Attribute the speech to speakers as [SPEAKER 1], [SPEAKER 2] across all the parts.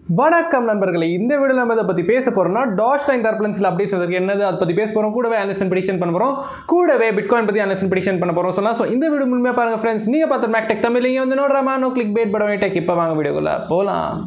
[SPEAKER 1] வணக்கம் நண்பர்களே, இந்த வீடியோல நம்ம இதை பற்றி பேச போகிறோம்னா Dogecoin டர்புலன்ஸில் அப்டேட்ஸ் வந்திருக்கு என்னது அதை பற்றி பேச போகிறோம். கூடவே அனலிசிஸ் அண்ட் ப்ரெடிக்ஷன் பண்ண போகிறோம். கூடவே பிட்காயின் பற்றி அனலிசிஸ் அண்ட் ப்ரெடிக்ஷன் பண்ண போகிறோம். ஸோ இந்த வீடியோ முழுமையாக பாருங்கள் ஃப்ரெண்ட்ஸ். நீங்கள் பார்த்த mactechtamil இங்கே வந்து நோடுறாமா நோ கிளிக் பேட் படம் டெக். இப்போ வாங்க வீடியோக்குள்ள போகலாம்.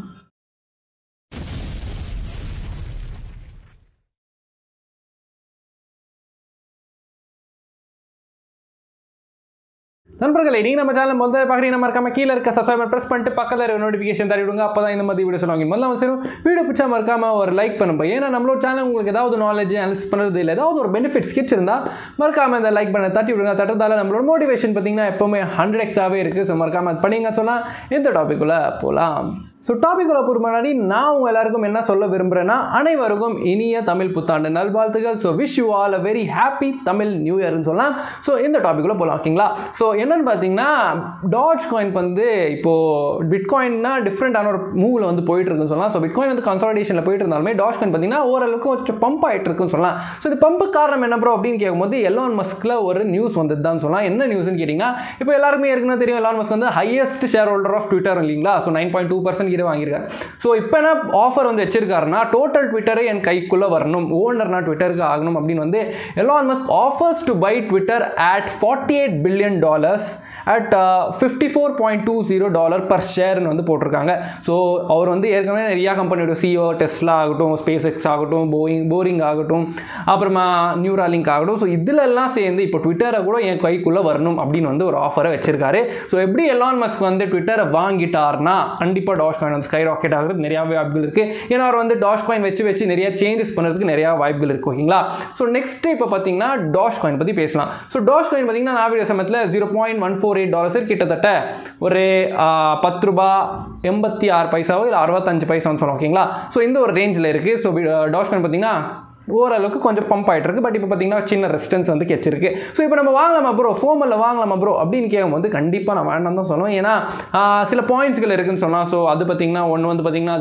[SPEAKER 1] நண்பர்களே, நீங்கள் நம்ம சேனல் முதல்ல பார்க்குறீங்க, மறக்காம கீழே இருக்க சப்ஸ்கிரைப் பிரஸ் பண்ணிட்டு பக்கத்தில் இருக்க நோட்டிஃபிகேஷன் தர விடுங்க. அப்போ தான் இந்த மாதிரி வீடியோ சொல்லுவாங்க. முதல்ல அவசியம் வீடியோ பிடிச்சா மறக்காம ஒரு லைக் பண்ணுங்க. ஏன்னா நம்மளோட சேனல் உங்களுக்கு ஏதாவது நாலேஜ் அனலிசிஸ் பண்ணுறது இல்லை, ஏதாவது ஒரு பெனிஃபிட்ஸ் கிடச்சிருந்தா மறக்காம இந்த லைக் பண்ண தட்டி விடுங்க. தட்டுறதால நம்மளோட மோட்டிவேஷன் பார்த்தீங்கன்னா எப்போவுமே 100x இருக்குது. ஸோ மறக்காம அது பண்ணிங்க சொன்னால் இந்த டாபிக்குள்ளே போகலாம். ஸோ டாபிக்குள்ள போகிற முன்னாடி நான் உங்கள் எல்லாருக்கும் என்ன சொல்ல விரும்புகிறேன்னா, அனைவருக்கும் இனிய தமிழ் புத்தாண்டு நல்வாழ்த்துகள். So wish you all a very happy Tamil new இயர்னு சொல்லலாம். ஸோ இந்த டாபிக்குள்ளே போகலாம், ஓகேங்களா? ஸோ என்னென்னு பார்த்தீங்கன்னா, Dogecoin வந்து இப்போது பிட்காயின்னா டிஃப்ரெண்டான ஒரு மூவில் வந்து போயிட்டு இருக்குன்னு சொல்லலாம். ஸோ பிட்காயின் வந்து கன்சாலிடேஷனில் போயிட்டு இருந்தாலுமே Dogecoin பார்த்தீங்கன்னா ஓரளவுக்கு கொஞ்சம் பம்ப் ஆகிட்டு இருக்குன்னு சொல்லலாம். ஸோ இது பம்புக்கு காரணம் என்ன ப்ரோ அப்படின்னு கேட்கும்போது, எலான் மஸ்கில் ஒரு நியூஸ் வந்தது தான் சொல்லலாம். என்ன நியூஸ்ன்னு கேட்டிங்கன்னா, இப்போ எல்லாருமே ஏற்கனவே தெரியும் எலான் மஸ்க் வந்து highest shareholder of Twitter இல்லைங்களா? ஸோ 9.2% வாங்கியிருக்காரு. ஸோ இப்போ என்ன ஆஃபர் வந்து வச்சிருக்காருன்னா, டோட்டல் ட்விட்டரை என் கைக்குள்ளே வரணும், ஓனர்னா ட்விட்டருக்கு ஆகணும் அப்படின்னு வந்து Elon Musk offers to buy Twitter at $48 billion at $54.20 per ஷேர்னு வந்து போட்டிருக்காங்க. ஸோ அவர் வந்து ஏற்கனவே நிறையா கம்பெனியோட சிஓ, டெஸ்லா ஆகட்டும், ஸ்பேஸ் எக்ஸ் ஆகட்டும், போரிங் ஆகட்டும், அப்புறமா நியூராலிங்க் ஆகட்டும், ஸோ இதிலெல்லாம் சேர்ந்து இப்போ ட்விட்டரை கூட என் கைக்குள்ளே வரணும் அப்படின்னு வந்து ஒரு ஆஃபரை வச்சிருக்காரு. ஸோ எப்படி எலான் மஸ்க் வந்து ட்விட்டரை வாங்கிட்டார்னா, கண்டிப்பாக Dogecoin வந்து ஸ்கை ராக்கெட் ஆகிறது நிறையா வாய்ப்புகள் இருக்குது. ஏன்னா அவர் வந்து Dogecoin வச்சு நிறைய சேஞ்சஸ் பண்ணுறதுக்கு நிறையா வாய்ப்புகள் இருக்குது, ஓகேங்களா? ஸோ நெக்ஸ்ட்டு இப்போ பார்த்தீங்கன்னா Dogecoin பற்றி பேசலாம். ஸோ Dogecoin பார்த்தீங்கன்னா நான் வீடியோ சமயத்தில் $0.148 கிட்டத்தட்ட ஒரு $10.86 இல்லை 65 சொல்லலாம், ஓகேங்களா? ஸோ இந்த ஒரு ரேஞ்சில் இருக்குது. ஸோ Dogecoin பார்த்தீங்கன்னா ஓரளவுக்கு கொஞ்சம் பம்ப் ஆகிட்டு இருக்கு. பட் இப்போ பார்த்தீங்கன்னா சின்ன ரெசிஸ்டன்ஸ் வந்து கெச்சிருக்கு. ஸோ இப்போ நம்ம வாங்கலாமா ப்ரோ, ஃபோமில் வாங்கலாமா ப்ரோ அப்படின்னு கேட்கும்போது கண்டிப்பாக நான் வேண்டாம் தான் சொல்லுவேன். ஏன்னா சில பாயிண்ட்ஸ்கள் இருக்குதுன்னு சொல்லலாம். ஸோ அது பார்த்தீங்கன்னா ஒன்று வந்து பார்த்தீங்கன்னா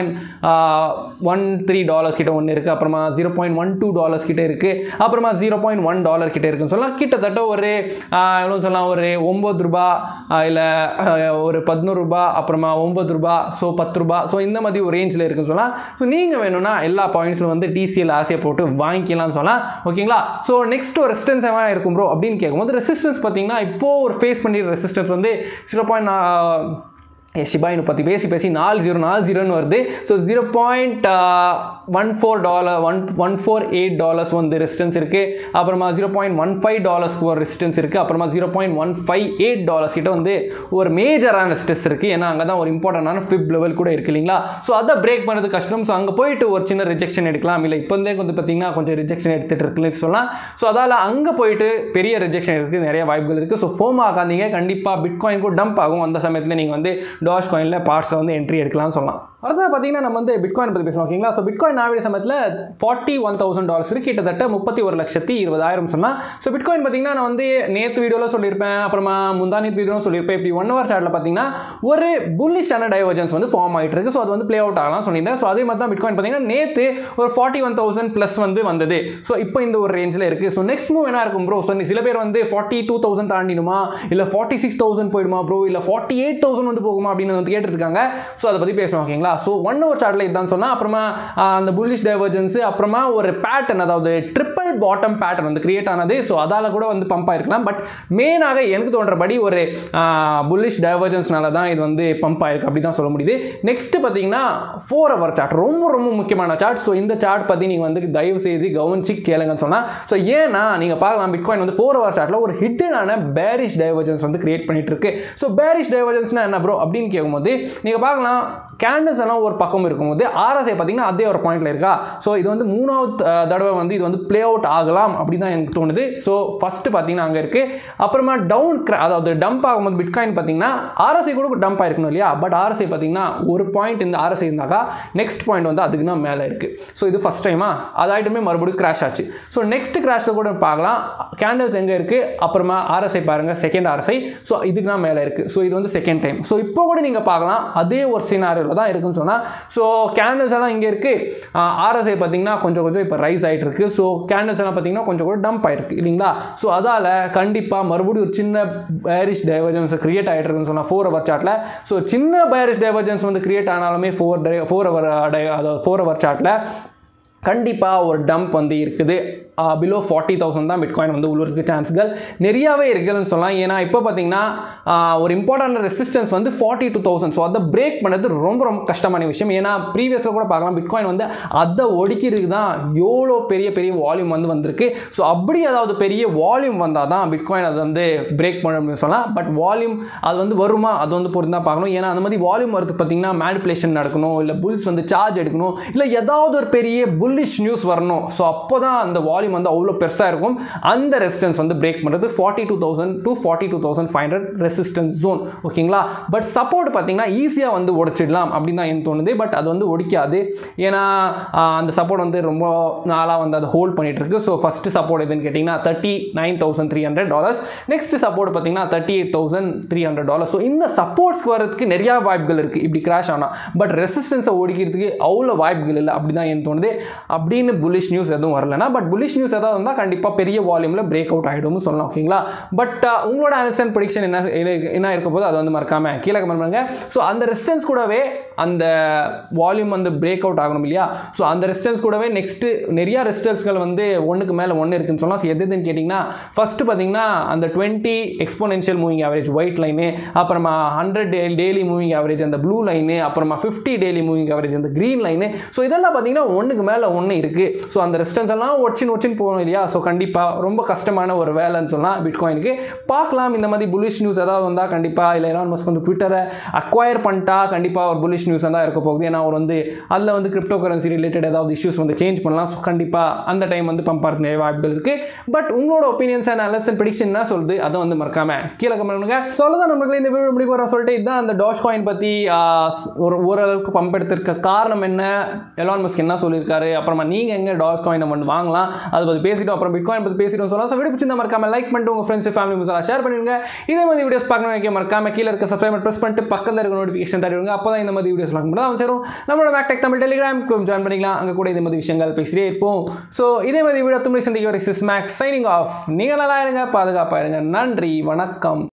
[SPEAKER 1] $0.13 கிட்ட ஒன்று இருக்குது, அப்புறமா $0.12 கிட்ட இருக்குது, அப்புறமா $0.1 கிட்ட இருக்குன்னு சொல்லலாம். கிட்டத்தட்ட ஒரு எவ்வளோ சொல்லலாம், ஒரு $9 இல்லை ஒரு $11, அப்புறமா $9, ஸோ $10, ஸோ இந்த மாதிரி ஒரு ரேஞ்சில் இருக்குன்னு சொல்லலாம். ஸோ நீங்கள் வேணும்னா எல்லா பாயிண்ட்ஸில் வந்து டிசிஎல் ஆசையை போட்டு வாங்கிக்கலாம் சொல்லலாம், ஓகேங்களா? ஸோ நெக்ஸ்ட் ஒரு ரெசிஸ்டன்ஸ் எவ்வளோ இருக்கும் ப்ரோ அப்படின்னு கேட்கும்போது, ரெசிஸ்டன்ஸ் பார்த்தீங்கன்னா இப்போது ஒரு ஃபேஸ் பண்ணிடுற ரெசிஸ்டன்ஸ் வந்து 0. shibainu பற்றி பேசி 4040ன்னு வருது. ஸோ $0.148 வந்து ரெசிஸ்டன்ஸ் இருக்குது, அப்புறமா $0.15 ஒரு ரெசிஸ்டன்ஸ் இருக்குது, அப்புறமா $0.158 கிட்ட வந்து ஒரு மேஜரான ரெசிஸ்டன்ஸ் இருக்குது. ஏன்னா அங்கே தான் ஒரு இம்பார்ட்டண்டான ஃபிப் லெவல் கூட இருக்குது இல்லைங்களா? ஸோ அதை பிரேக் பண்ணுறது கஷ்டம். ஸோ அங்கே போயிட்டு ஒரு சின்ன ரிஜெக்ஷன் எடுக்கலாம், இல்லை இப்போ வந்து பார்த்தீங்கன்னா கொஞ்சம் ரிஜெக்ஷன் எடுத்துகிட்டு இருக்குன்னு சொல்லலாம். ஸோ அதால் அங்கே போயிட்டு பெரிய ரிஜெக்ஷன் இருக்குது, நிறைய வாய்ப்புகள் இருக்குது. ஸோ ஃபோம் ஆகாதீங்க, கண்டிப்பாக பிட்காயினுக்கும் டம்ப் ஆகும். அந்த சமயத்தில் நீங்கள் வந்து Dogecoinல பார்ட்ஸை வந்து என்ட்ரி எடுக்கலாம்னு சொல்லலாம். அடுத்தது பார்த்தீங்கன்னா நம்ம வந்து பிட்காயின் பற்றி பேசலாம், ஓகேங்களா? ஸோ பிட்காயின் நாவிட சமயத்தில் $41,000 கிட்டத்தட்ட 31,20,000 சொன்னால். ஸோ பிட்காயின் பார்த்தீங்கன்னா நான் வந்து நேற்று வீடியோவில் சொல்லியிருப்பேன், அப்புறமா முந்தானேத்து வீடியோவில் சொல்லியிருப்பேன். இப்படி 1 hour சார்ட்டில் பார்த்தீங்கன்னா ஒரு புல்லிஷான டைவர்ஜன்ஸ் வந்து ஃபார்ம் ஆகிட்டு இருக்குது. ஸோ அது வந்து ப்ளே அவுட் ஆகலாம் சொல்லியிருந்தேன். ஸோ அதே மாதிரி தான் பிட்காயின் பார்த்தீங்கன்னா நேற்று ஒரு 41,000+ வந்து வந்தது. ஸோ இப்போ இந்த ஒரு ரேஞ்சில் இருக்குது. ஸோ நெக்ஸ்ட் மூவ் என்ன இருக்கும் ப்ரோ? ஸோ சில பேர் வந்து 42,000 தாண்டிடுமா, இல்லை 46,000 போயிடுமா ப்ரோ, இல்லை 48,000 வந்து போகுமா அப்படின்னு வந்து கேட்டுருக்காங்க. ஸோ அதை பற்றி பேசணும், ஓகேங்களா? ஸோ 1 hour சார்ட்டில் இதுதான் சொன்னால். அப்புறமா அந்த புல்லிஷ் டைவர்ஜன்ஸு, அப்புறமா ஒரு பேட்டர்ன், அதாவது ட்ரிப்பிள் பாட்டம் பேட்டர்ன் வந்து கிரியேட் ஆனது. ஸோ அதால் கூட வந்து பம்ப் ஆகிருக்கலாம். பட் மெயினாக எனக்கு தோன்றபடி ஒரு புல்லிஷ் டைவர்ஜன்ஸ்னால தான் இது வந்து பம்ப் ஆகிருக்கு அப்படி தான் சொல்ல முடியுது. நெக்ஸ்ட் பார்த்தீங்கன்னா 4 hour சார்ட், ரொம்ப முக்கியமான சார்ட். ஸோ இந்த சார்ட் பற்றி நீங்கள் வந்து தயவு செய்து கவனிச்சு கேளுங்கன்னு சொன்னால். ஸோ ஏன்னா நீங்கள் பார்க்கலாம், பிட்காயின் வந்து 4 hour சார்ட்டில் ஒரு ஹிட்டனான பேரிஷ் டைவர்ஜன்ஸ் வந்து கிரியேட் பண்ணிட்டு இருக்கு. ஸோ பேரிஷ் டைவர்ஜன்ஸ்னா என்ன ப்ரோ அப்படின்னு கேட்கும்போது நீங்கள் பார்க்கலாம், கேண்டில்ஸ் எல்லாம் ஒரு பக்கம் இருக்கும்போது RSI பார்த்தீங்கன்னா அதே ஒரு பாயிண்ட்ல இருக்கா. ஸோ இது வந்து 3வது தடவை வந்து இது வந்து ப்ளே அவுட் ஆகலாம் அப்படி தான் எனக்கு தோணுது. ஸோ ஃபர்ஸ்ட் பார்த்தீங்கன்னா அங்கே இருக்குது, அப்புறமா அதாவது டம்ப் ஆகும்போது பிட்காயின் பார்த்தீங்கன்னா RSI கூட டம்ப் ஆயிருக்கணும் இல்லையா? பட் RSI பார்த்தீங்கன்னா ஒரு பாயிண்ட் இந்த RSI இருந்தாக்கா நெக்ஸ்ட் பாயிண்ட் வந்து அதுக்கு தான் மேலே இருக்குது. ஸோ இது ஃபர்ஸ்ட் டைமா அதாயிட்டுமே மறுபடியும் கிராஷ் ஆச்சு. ஸோ நெக்ஸ்ட் கிராஷில் கூட பார்க்கலாம், கேண்டில்ஸ் எங்கே இருக்குது, அப்புறமா RSI பாருங்கள், செகண்ட் RSI. ஸோ இதுக்கு தான் மேலே இருக்குது. ஸோ இது வந்து செகண்ட் டைம். ஸோ இப்போ கூட நீங்கள் பார்க்கலாம் அதே ஒரு சினாரியோவில் தான் இருக்குன்னு சொன்னால். ஸோ கேண்டில்ஸ் எல்லாம் இங்கே இருக்குது, RSI பார்த்தீங்கன்னா கொஞ்சம் இப்போ ரைஸ் ஆகிட்டு இருக்குது. ஸோ கேண்டல்ஸ் எல்லாம் பார்த்தீங்கன்னா கொஞ்சம் கூட டம்ப் ஆயிருக்கு இல்லைங்களா. ஸோ அதால் கண்டிப்பாக மறுபடியும் ஒரு சின்ன பேரிஷ் டைவர்ஜன்ஸ் கிரியேட் ஆகிட்டு இருக்குன்னு சொன்னால் 4 hour சார்ட்டில். ஸோ சின்ன பேரிஷ் டைவர்ஜன்ஸ் வந்து கிரியேட் ஆனாலுமே 4 hour சார்ட்டில் கண்டிப்பாக ஒரு டம்ப் வந்து இருக்குது. பிலோ 40,000 தான் பிட்காயின் வந்து உள்ளுக்கு சான்ஸ்கள் நிறையாவே இருக்குதுன்னு சொல்லலாம். ஏன்னா இப்போ பார்த்தீங்கன்னா ஒரு இம்பார்ட்டன்ட் ரெசிஸ்டன்ஸ் வந்து 42,000. ஸோ அதை பிரேக் பண்ணது ரொம்ப ரொம்ப கஷ்டமான விஷயம். ஏன்னா ப்ரீவியஸில் கூட பார்க்கலாம் பிட்காயின் வந்து அதை ஒடிக்கிறதுக்கு தான் எவ்வளோ பெரிய பெரிய வால்யூம் வந்து வந்திருக்கு. ஸோ அப்படி அதாவது பெரிய வால்யூம் வந்தால் தான் பிட்காயின் அதை வந்து பிரேக் பண்ண அப்படின்னு சொல்லலாம். பட் வால்யூம் அது வந்து வருமா அது வந்து பொறுத்து தான் பார்க்கணும். ஏன்னா அந்த மாதிரி வால்யூம் வரது பார்த்தீங்கன்னா மேனிப்புலேஷன் நடக்கணும், இல்லை புல்ஸ் வந்து சார்ஜ் எடுக்கணும், இல்லை ஏதாவது ஒரு பெரிய புல்லிஷ் நியூஸ் வரணும். ஸோ அப்போ தான் அந்த வால்யூம் வந்து அவ்வளோ பெருசாக இருக்கும். அந்த ரெசிஸ்டன்ஸ் வந்து பிரேக் பண்ணுறது 42,000 to 42,500 ரெசிஸ்டன்ஸ் ஜோன். ஓகேங்களா. பட் சப்போர்ட் பார்த்தீங்கன்னா ஈஸியாக வந்து உடைச்சிடலாம் அப்படின்னு தான் எனக்கு தோணுது. பட் அது வந்து ஒடிக்காது. ஏன்னா அந்த சப்போர்ட் வந்து ரொம்ப நாளாக வந்து அதை ஹோல்ட் பண்ணிட்டு இருக்கு. ஸோ ஃபர்ஸ்ட் சப்போர்ட் எதுன்னு கேட்டிங்கன்னா $39,300. நெக்ஸ்ட் சப்போர்ட் பார்த்தீங்கன்னா $38,300. ஸோ இந்த சப்போர்ட்ஸ்க்கு வரதுக்கு நிறையா வாய்ப்புகள் இருக்குது இப்படி கிராஷ் ஆனால். பட் ரெசிஸ்டன்ஸை ஒடிக்கிறதுக்கு அவ்வளோ வாய்ப்புகள் இல்லை அப்படி தான் எனக்கு தோணுது. அப்படின்னு புல்லிஷ் நியூஸ் எதுவும் வரலன்னா, பட் புல்லிஷ் நியூஸ் ஏதாவது வந்தால் கண்டிப்பாக பெரிய வால்யூமில் பிரேக் அவுட் ஆகிடும்னு சொல்லலாம். ஓகேங்களா. பட் உங்களோட அனலிசிஸ் அண்ட் ப்ரெடிக்ஷன் என்ன இருக்க போது அது வந்து மறக்காம கீழே கமெண்ட் பண்ணுங்க. ஸோ அந்த ரெசிஸ்டன்ஸ் கூடவே அந்த வால்யூம் வந்து பிரேக் அவுட் ஆகணும் இல்லையா. ஸோ அந்த ரெசிஸ்டன்ஸ் கூடவே நெக்ஸ்ட் நிறைய ரெசிஸ்டன்ஸ்கள் வந்து ஒன்றுக்கு மேலே ஒன்று இருக்குன்னு சொல்லலாம். எதுன்னு கேட்டிங்கன்னா ஃபர்ஸ்ட் பார்த்தீங்கன்னா அந்த 20 exponential moving average white line, அப்புறமா 100 டெய்லி மூவிங் ஆவரேஜ் அந்த ப்ளூ லைனு, அப்புறமா 50 டெய்லி மூவிங் ஆவரேஜ் அந்த க்ரீன் லைனு. ஸோ இதெல்லாம் பார்த்தீங்கன்னா ஒன்றுக்கு மேலே ஒன்று இருக்குது. ஸோ அந்த ரெசிஸ்டன்ஸ் எல்லாம் ஒச்சின்னு போகணும் இல்லையா. ஸோ கண்டிப்பாக ரொம்ப கஷ்டமான ஒரு வேலைன்னு சொல்லலாம் பிட்காயினுக்கு. பார்க்கலாம் இந்த மாதிரி புல்லிஷ் நியூஸ் ஏதாவது வந்தால் கண்டிப்பாக, இல்லை எலான் மஸ்க் வந்து ட்விட்டரை அக்வயர் பண்ணிட்டா கண்டிப்பாக ஒரு புல்லிஷ் நியூஸ் தான் இருக்க போகுது. ஏன்னா அவர் வந்து அதில் வந்து கிரிப்டோ கரன்சி ரிலேட்டட் ஏதாவது இஷ்யூஸ் வந்து சேஞ்ச் பண்ணலாம். ஸோ கண்டிப்பாக அந்த டைம் வந்து பம்ப் ஆகிறது நிறைய வாய்ப்புகள் இருக்குது. பட் உங்களோட opinions and analysis and prediction என்ன சொல்லுது அதை வந்து மறக்காம கீழே கமெண்ட் பண்ணுங்க. சொல்லதான் நம்மளுக்கு இந்த வீடியோ முடிவு வர சொல்லிட்டு இதுதான் அந்த Dogecoin பற்றி ஓரளவுக்கு பம்ப் எடுத்திருக்க காரணம் என்ன, எலான் மஸ்க் என்ன சொல்லியிருக்காரு, அப்புறமா நீங்கள் எங்கே Dogecoin வந்து வாங்கலாம் அதை பற்றி பேசிட்டோம், அப்புறம் பிட்காயின் பற்றி பேசிட்டோம் சொல்லலாம். ஸோ வீடியோ பிடிச்சிருந்தா மறக்காம லைக் பண்ணிட்டு உங்கள் ஃப்ரெண்ட்ஸ் ஃபேமிலி மெம்பர்ஸ் ஷேர் பண்ணிடுங்க. இதே மாதிரி வீடியோஸ் பார்க்கணும் மறக்காம கீழே இருக்க சப்ஸ்கிரைப் ப்ரெஸ் பண்ணிட்டு பக்கத்தில் இருக்க நோட்டிஃபிகேஷன் தருவீங்க. அப்போ தான் இந்த மாதிரி வீடியோஸ் பார்க்கும்போது சேரும். நம்மளோட மேக்டெக் தமிழ் டெலிகிராம் ஜாயின் பண்ணிக்கலாம். அங்கே கூட இதே மாதிரி விஷயங்கள் பேசிட்டே இருப்போம். ஸோ இதே மாதிரி வீடியோ தும்பி சந்திக்க மேக்ஸ் சைனிங் ஆஃப். நீங்கள் நல்லா இருங்க, பாதுகாப்பாக இருங்க. நன்றி, வணக்கம்.